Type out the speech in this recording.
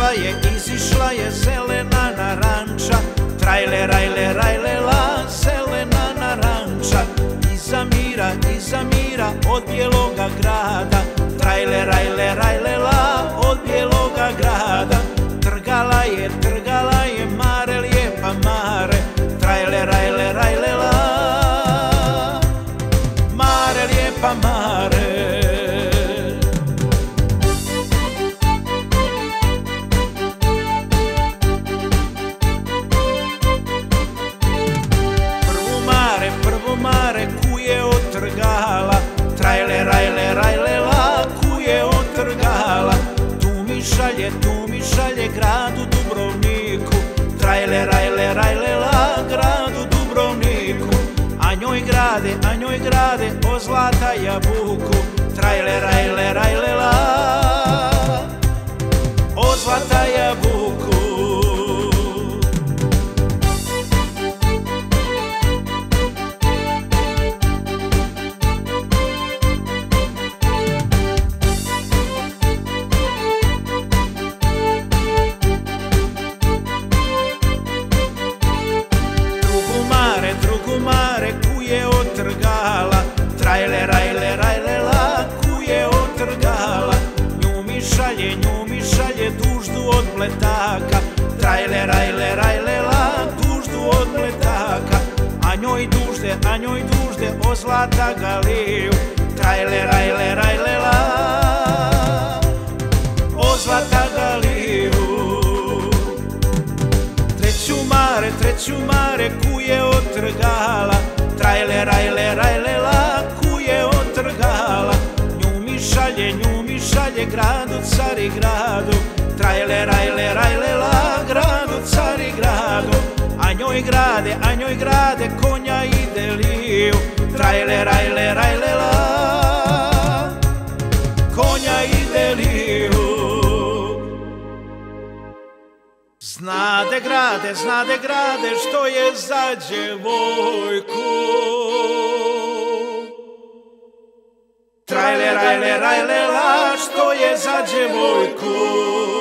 izišla je zelena naranča, trajle, rajle, rajle, la, zelena naranča. Iza mira od bijeloga grada, trajle, rajle, rajle, la, od bijeloga grada. Trgala je mare, lijepa mare, trajle, rajle, rajle, la, mare, lijepa mare. Kuje otrgala, trajle, rajle, rajle, la, kuje otrgala. Tu mi šalje gradu Dubrovniku, trajle, rajle, rajle, la, gradu Dubrovniku. A njoj grade o zlata jabuku, trajle, rajle, rajle, la, o zlata jabuku. Kuje otrgala, trajle, rajle, rajle, la, kuje otrgala. Nju mi šalje duždu od pletaka, trajle, rajle, rajle, la, duždu od pletaka. A njoj dužde o zlata galiju, trajle, rajle, rajle, la, o zlata galiju. Treću mare kuje otrgala, trajle, rajle, rajle, la, kuje otrgala. Nju mi šalje gradu Carigradu, trajle, rajle, rajle, la, gradu Carigradu. A njoj grade konja i deliju, trajle, rajle, rajle, la, konja i deliju. Znade grade što je za djevojku, trajle, rajle, rajle, la, što je za djevojku.